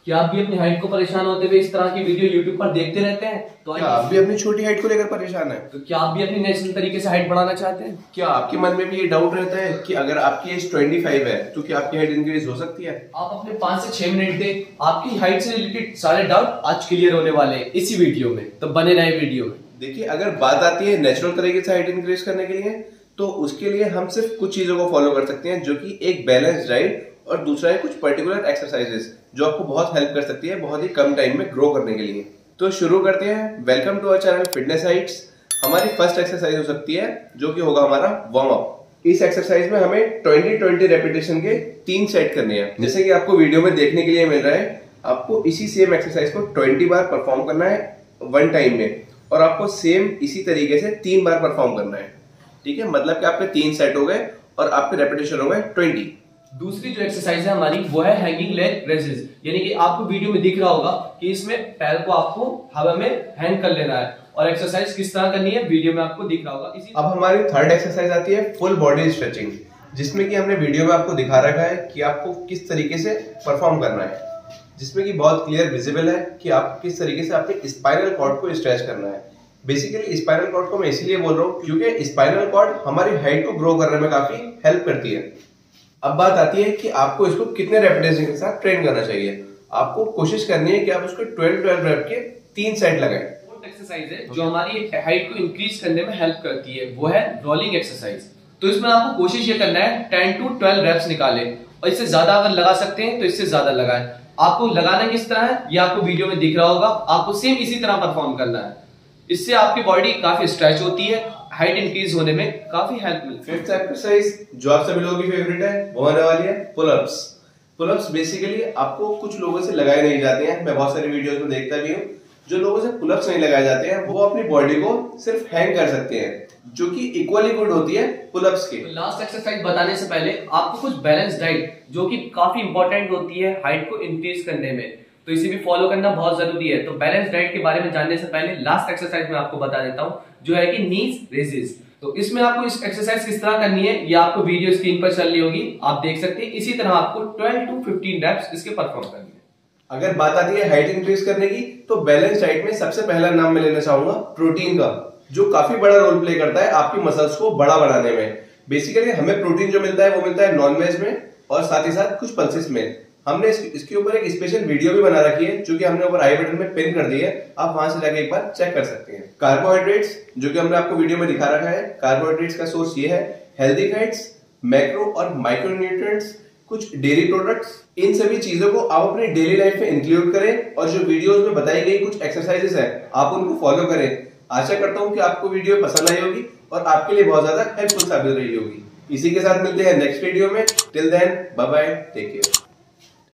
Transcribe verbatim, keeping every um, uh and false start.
क्या आप भी अपनी हाइट को परेशान होते हुए इस तरह की वीडियो यूट्यूब पर देखते रहते हैं? तो क्या आप भी अपनी छोटी हाइट को लेकर परेशान हैं? तो क्या आप भी अपनी नेचुरल तरीके से हाइट बढ़ाना चाहते हैं? क्या आपके मन में भी ये डाउट रहता है कि अगर आपकी एज पच्चीस है तो क्या आपकी हाइट इंक्रीज हो सकती है? आप अपने पाँच से छह मिनट दें, आपकी हाइट से रिलेटेड सारे डाउट आज क्लियर होने वाले हैं इसी वीडियो में, तो बने रहे वीडियो में। देखिए, अगर बात आती है नेचुरल तरीके से हाइट इंक्रीज करने के लिए, तो उसके लिए हम सिर्फ कुछ चीजों को फॉलो कर सकते हैं, जो कि एक बैलेंस डाइट और दूसरा है कुछ पर्टिकुलर एक्सरसाइजेस जो आपको बहुत हेल्प कर सकती है बहुत ही कम टाइम में ग्रो करने के लिए। तो शुरू करते हैं। Welcome to our channel fitness heights. हमारी फर्स्ट एक्सरसाइज हो सकती है जो कि होगा हमारा वार्म अप। इस एक्सरसाइज में हमें बीस बीस रेपिटेशन के तीन सेट करने हैं। जैसे कि आपको वीडियो में देखने के लिए मिल रहा है, आपको इसी सेम एक्सरसाइज को बीस बार परफॉर्म करना है वन टाइम में, और आपको सेम इसी तरीके से तीन बार परफॉर्म करना है। ठीक है, मतलब कि आपके तीन सेट हो गए और आपके रेपिटेशन हो गए बीस। दूसरी जो एक्सरसाइज है हमारी वो है हैंगिंग लेग रेजेस, यानी कि आपको वीडियो में दिख रहा होगा कि इसमें पैर को आपको हवा में हैंग कर लेना है, और एक्सरसाइज किस तरह करनी है वीडियो में आपको दिख रहा होगा। इसी अब हमारी थर्ड एक्सरसाइज आती है फुल बॉडी स्ट्रेचिंग, जिसमें कि हमने वीडियो में आपको दिखा रखा है कि आपको किस तरीके से परफॉर्म करना है, जिसमें कि बहुत क्लियर विजिबल है कि आप किस तरीके से अपने स्पाइनल कॉर्ड को स्ट्रेच करना है। बेसिकली स्पाइनल कॉर्ड को मैं इसलिए बोल रहा हूँ क्योंकि स्पाइनल कॉर्ड हमारी हाइट को ग्रो करने में काफी हेल्प करती है। अब बात आती है कि आपको इसको कितने रेपिटेशन के साथ ट्रेन करना चाहिए। आपको कोशिश करनी है कि आप उसको ट्वेल्व ट्वेल्व रेप के तीन सेट लगाएं। फोर्थ एक्सरसाइज है जो हमारी हाइट को इंक्रीज करने में हेल्प करती है, वो है रोलिंग एक्सरसाइज। तो इसमें आपको कोशिश ये करना है टेन टू ट्वेल्व रेप्स निकालें, और इससे ज्यादा अगर लगा सकते हैं तो इससे ज्यादा लगाएं। आपको लगाना किस तरह है ये आपको वीडियो में दिख रहा होगा, आपको सेम इसी तरह परफॉर्म करना है। इससे आपकी बॉडी काफी स्ट्रेच होती है, हाइट इंक्रीज होने में काफी हेल्प मिलती है। फिफ्थ एक्सरसाइज जो आप सभी लोगों की फेवरेट है वो होने वाली है पुलअप्स। पुलअप्स बेसिकली आपको कुछ लोगों से लगाए नहीं जाते हैं, मैं बहुत सारी वीडियोस में देखता भी हूँ। जो लोगों से पुलअप्स नहीं लगाए जाते हैं वो अपनी बॉडी को सिर्फ हैंग कर सकते हैं, जो कि इक्वली गुड होती है पुलअप्स की। लास्ट एक्सरसाइज बताने से पहले आपको कुछ बैलेंस डाइट जो कि काफी इंपॉर्टेंट होती है हाइट को इंक्रीज करने में, तो इसे भी फॉलो करना बहुत जरूरी है। तो बैलेंस डाइट के बारे में जानने से पहले लास्ट एक्सरसाइज में आपको बता देता हूँ, जो है कि नीज रेजेस। तो इसमें आपको इस एक्सरसाइज किस तरह करनी है ये आपको वीडियो स्क्रीन पर चल रही होगी, आप देख सकते हैं। इसी तरह आपको ट्वेल्व टू फिफ्टीन रेप्स इसके परफॉर्म करनी है। अगर बात आती है हाइट इंक्रीज करने की, तो बैलेंस डाइट में सबसे पहला नाम मैं लेना चाहूंगा प्रोटीन का, जो काफी बड़ा रोल प्ले करता है आपकी मसल्स को बड़ा बनाने में। बेसिकली हमें प्रोटीन जो मिलता है वो मिलता है नॉन वेज में और साथ ही साथ कुछ पल्सेस में। हमने इस, इसके ऊपर एक स्पेशल वीडियो भी बना रखी है जो कि हमने ऊपर आई बटन में पिन कर दी है, आप वहां से जाके एक बार चेक कर सकते हैं। कार्बोहाइड्रेट्स जो कि हमने आपको वीडियो में दिखा रखा है, कार्बोहाइड्रेट्स का सोर्स ये है हेल्दी फैट्स, मैक्रो और माइक्रो न्यूट्रिएंट्स, कुछ डेयरी प्रोडक्ट्स। इन सभी चीजों को आप अपनी डेली लाइफ में इंक्लूड करें, और जो वीडियोस में बताई गई कुछ एक्सरसाइजेस हैं आप उनको फॉलो करें। आशा करता हूं कि आपको वीडियो पसंद आई होगी और आपके लिए बहुत ज्यादा हेल्पफुल साबित रही होगी। इसी के साथ मिलते हैं नेक्स्ट वीडियो में। Till then bye bye, take care.